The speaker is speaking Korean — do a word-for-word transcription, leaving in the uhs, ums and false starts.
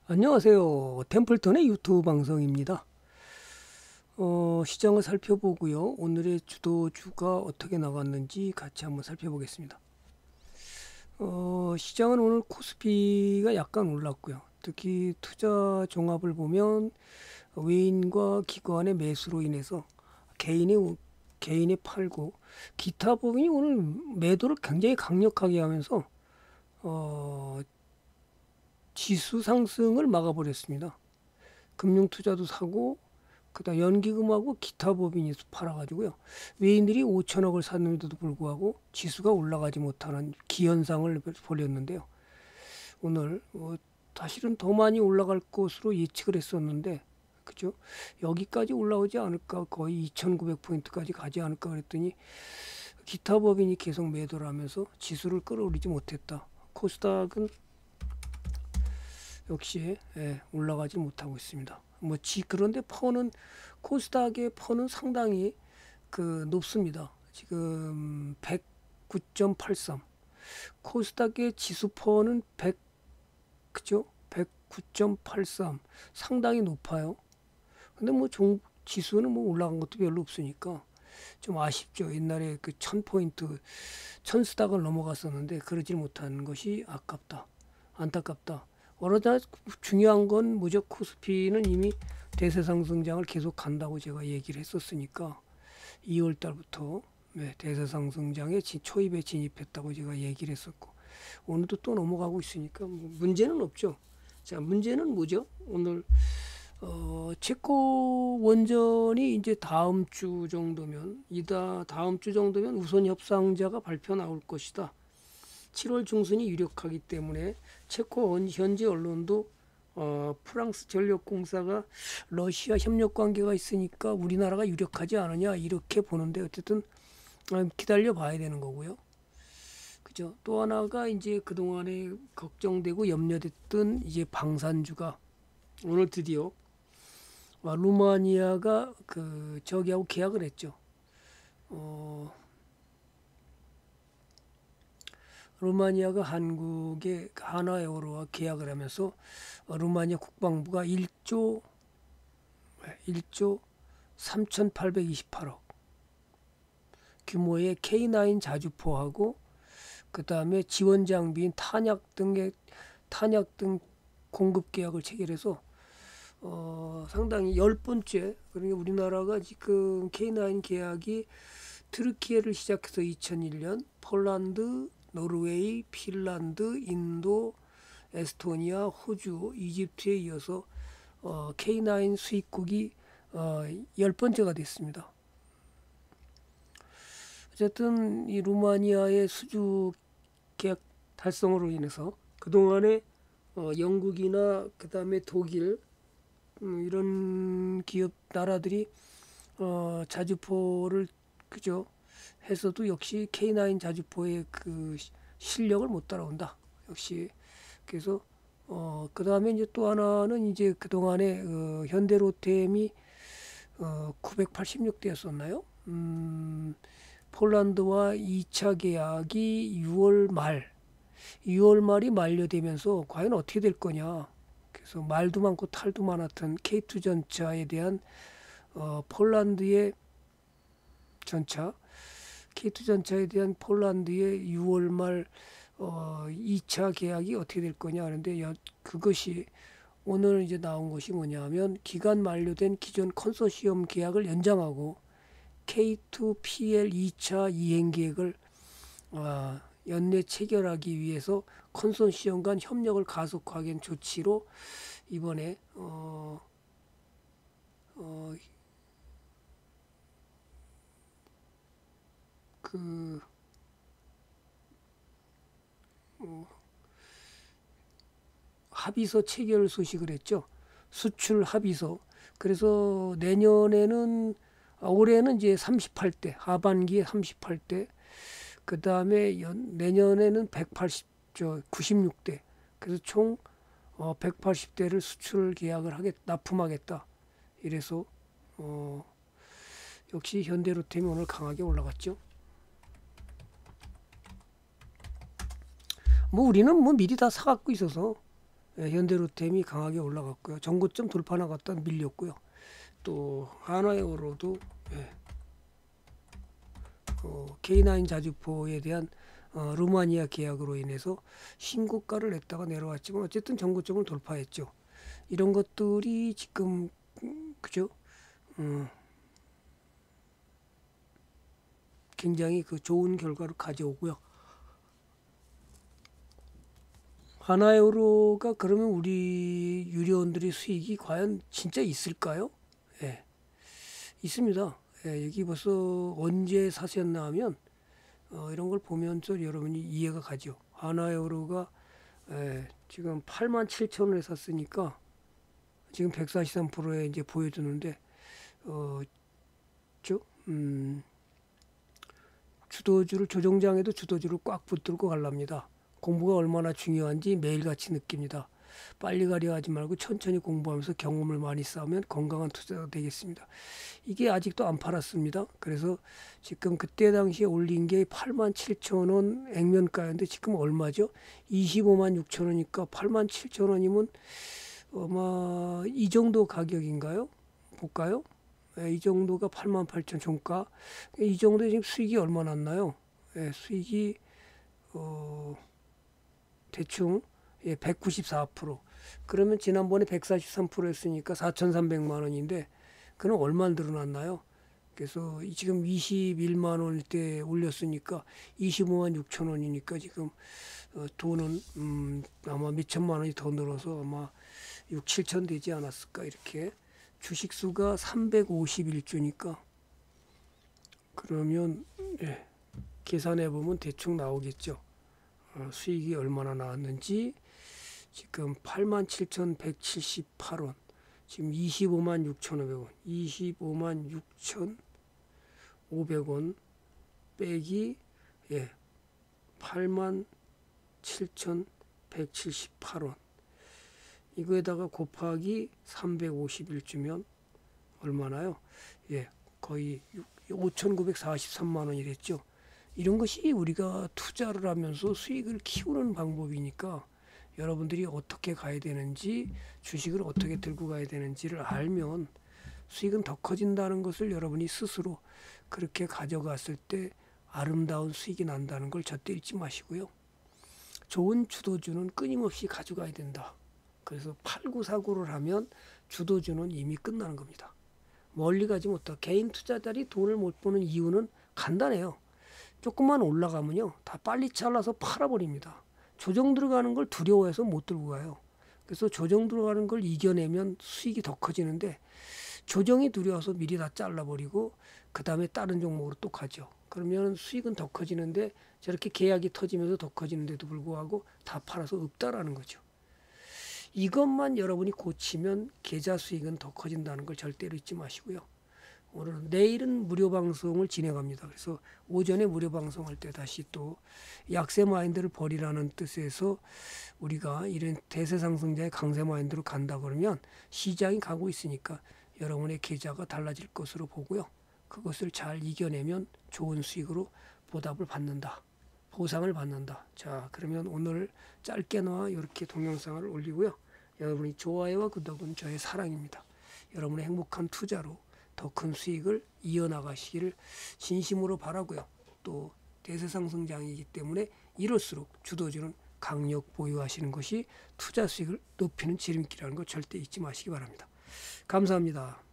안녕하세요. 템플턴의 유튜브 방송입니다. 어, 시장을 살펴보고요. 오늘의 주도주가 어떻게 나갔는지 같이 한번 살펴보겠습니다. 어, 시장은 오늘 코스피가 약간 올랐고요. 특히 투자 종합을 보면 외인과 기관의 매수로 인해서 개인이 개인이 팔고 기타 부분이 오늘 매도를 굉장히 강력하게 하면서 어, 지수 상승을 막아버렸습니다. 금융 투자도 사고 그다음 연기금하고 기타 법인이 팔아가지고요. 외인들이 오천억을 샀는데도 불구하고 지수가 올라가지 못하는 기현상을 벌였는데요. 오늘 어, 사실은 더 많이 올라갈 것으로 예측을 했었는데 그죠? 여기까지 올라오지 않을까, 거의 이천구백 포인트까지 가지 않을까 그랬더니 기타 법인이 계속 매도를 하면서 지수를 끌어올리지 못했다. 코스닥은 역시 예, 올라가지 못하고 있습니다. 뭐 지 그런데 퍼는 코스닥의 퍼는 상당히 그 높습니다. 지금 백구 점 팔삼. 코스닥의 지수 퍼는 백 그죠? 백구 점 팔삼. 상당히 높아요. 근데 뭐 종, 지수는 뭐 올라간 것도 별로 없으니까 좀 아쉽죠. 옛날에 그 천 포인트, 천스닥을 넘어갔었는데 그러지 못한 것이 아깝다. 안타깝다. 워낙 중요한 건 뭐죠? 코스피는 이미 대세 상승장을 계속 간다고 제가 얘기를 했었으니까 이월 달부터 네, 대세 상승장에 초입에 진입했다고 제가 얘기를 했었고 오늘도 또 넘어가고 있으니까 뭐 문제는 없죠. 자, 문제는 뭐죠? 오늘 어, 체코 원전이 이제 다음 주 정도면 이다 다음 주 정도면 우선 협상자가 발표 나올 것이다. 칠월 중순이 유력하기 때문에 체코 현지 언론도 어, 프랑스 전력공사가 러시아 협력 관계가 있으니까 우리나라가 유력하지 않느냐 이렇게 보는데 어쨌든 어, 기다려 봐야 되는 거고요. 그죠? 또 하나가 이제 그동안에 걱정되고 염려됐던 이제 방산주가 오늘 드디어 어, 루마니아가 그 저기하고 계약을 했죠. 어, 루마니아가 한국의 하나에어로와 계약을 하면서 루마니아 국방부가 일조 일조 삼천팔백이십팔억 규모의 케이 나인 자주포하고 그 다음에 지원 장비인 탄약 등의 탄약 등 공급 계약을 체결해서 어, 상당히 열 번째. 그러니까 우리나라가 지금 케이 나인 계약이 트르키예를 시작해서 이천일 년 폴란드, 노르웨이, 핀란드, 인도, 에스토니아, 호주, 이집트에 이어서 어, 케이 나인 수입국이 어, 열 번째가 됐습니다. 어쨌든 이 루마니아의 수주 계약 달성으로 인해서 그동안에 어, 영국이나 그 다음에 독일 음, 이런 기업 나라들이 어, 자주포를 그죠 해서도 역시 케이 나인 자주포의 그 실력을 못 따라온다. 역시 그래서 어, 그 다음에 이제 또 하나는 이제 그 동안에 어, 현대로템이 어, 구백팔십육 대였었나요? 음, 폴란드와 이 차 계약이 유월 말, 유월 말이 만료되면서 과연 어떻게 될 거냐. 그래서 말도 많고 탈도 많았던 케이 투 전차에 대한 어, 폴란드의 전차, 케이 투 전차에 대한 폴란드의 유월 말 어, 이 차 계약이 어떻게 될 거냐 하는데 여, 그것이 오늘 이제 나온 것이 뭐냐면 기간 만료된 기존 컨소시엄 계약을 연장하고 케이 투 피 엘 이 차 이행 계획을 어, 연내 체결하기 위해서 컨소시엄 간 협력을 가속화하기 위한 조치로 이번에 어, 어, 그 어, 합의서 체결 소식을 했죠. 수출 합의서. 그래서 내년에는 아, 올해는 이제 삼십팔 대, 하반기에 삼십팔 대, 그 다음에 내년에는 백팔십, 저 구십육 대. 그래서 총 어, 백팔십 대를 수출 계약을 하겠, 납품하겠다. 이래서 어, 역시 현대로템이 오늘 강하게 올라갔죠. 뭐 우리는 뭐 미리 다 사갖고 있어서 예, 현대로템이 강하게 올라갔고요. 전고점 돌파 나갔다 밀렸고요. 또 한화에어로도 예, 어, 케이 나인 자주포에 대한 어, 루마니아 계약으로 인해서 신고가를 냈다가 내려왔지만 어쨌든 전고점을 돌파했죠. 이런 것들이 지금 음, 그죠? 음, 굉장히 그 좋은 결과를 가져오고요. 하나에어로가 그러면 우리 유료원들의 수익이 과연 진짜 있을까요? 예, 있습니다. 예, 여기 벌써 언제 사셨나 하면 어, 이런 걸 보면서 여러분이 이해가 가죠. 하나에어로가 예, 지금 팔만 칠천 원에 샀으니까 지금 백사십삼 퍼센트에 이제 보여주는데 어, 저, 음, 주도주를 조정장에도 주도주를 꽉 붙들고 가랍니다. 공부가 얼마나 중요한지 매일같이 느낍니다. 빨리 가려 하지 말고 천천히 공부하면서 경험을 많이 쌓으면 건강한 투자가 되겠습니다. 이게 아직도 안 팔았습니다. 그래서 지금 그때 당시에 올린 게 팔만 칠천 원 액면가였는데 지금 얼마죠? 이십오만 육천 원이니까 팔만 칠천 원이면 아마 이 정도 가격인가요? 볼까요? 예, 이 정도가 팔만 팔천 종가. 이 정도에 지금 수익이 얼마 났나요? 예, 수익이 어, 대충 예, 백구십사 퍼센트. 그러면 지난번에 백사십삼 퍼센트였으니까 사천삼백만 원인데 그는 얼마 늘어났나요? 그래서 지금 이십일만 원일 때 올렸으니까 이십오만 육천 원이니까 지금 어, 돈은 음, 아마 몇천만 원이 더 늘어서 아마 육, 칠천 되지 않았을까 이렇게. 주식수가 삼백오십일 주니까 그러면 예, 계산해 보면 대충 나오겠죠. 어, 수익이 얼마나 나왔는지. 지금 팔만 칠천백칠십팔 원, 지금 이십오만 육천오백 원, 이십오만 육천오백 원 빼기 예, 팔만 칠천백칠십팔 원, 이거에다가 곱하기 삼백오십일 주면 얼마나요? 예, 거의 오천구백사십삼만 원이랬죠. 이런 것이 우리가 투자를 하면서 수익을 키우는 방법이니까 여러분들이 어떻게 가야 되는지, 주식을 어떻게 들고 가야 되는지를 알면 수익은 더 커진다는 것을 여러분이 스스로 그렇게 가져갔을 때 아름다운 수익이 난다는 걸 절대 잊지 마시고요. 좋은 주도주는 끊임없이 가져가야 된다. 그래서 팔고 사고를 하면 주도주는 이미 끝나는 겁니다. 멀리 가지 못하고 개인 투자자들이 돈을 못 버는 이유는 간단해요. 조금만 올라가면요, 다 빨리 잘라서 팔아버립니다. 조정 들어가는 걸 두려워해서 못 들고 가요. 그래서 조정 들어가는 걸 이겨내면 수익이 더 커지는데 조정이 두려워서 미리 다 잘라버리고 그 다음에 다른 종목으로 또 가죠. 그러면 수익은 더 커지는데 저렇게 계약이 터지면서 더 커지는데도 불구하고 다 팔아서 없다라는 거죠. 이것만 여러분이 고치면 계좌 수익은 더 커진다는 걸 절대로 잊지 마시고요. 오늘은 내일은 무료 방송을 진행합니다. 그래서 오전에 무료 방송할 때 다시 또 약세 마인드를 버리라는 뜻에서 우리가 이런 대세 상승자의 강세 마인드로 간다 그러면 시장이 가고 있으니까 여러분의 계좌가 달라질 것으로 보고요. 그것을 잘 이겨내면 좋은 수익으로 보답을 받는다. 보상을 받는다. 자, 그러면 오늘 짧게나마 이렇게 동영상을 올리고요. 여러분이 좋아요와 구독은 저의 사랑입니다. 여러분의 행복한 투자로 더 큰 수익을 이어나가시기를 진심으로 바라고요. 또 대세상승장이기 때문에 이럴수록 주도주는 강력 보유하시는 것이 투자 수익을 높이는 지름길이라는 걸 절대 잊지 마시기 바랍니다. 감사합니다.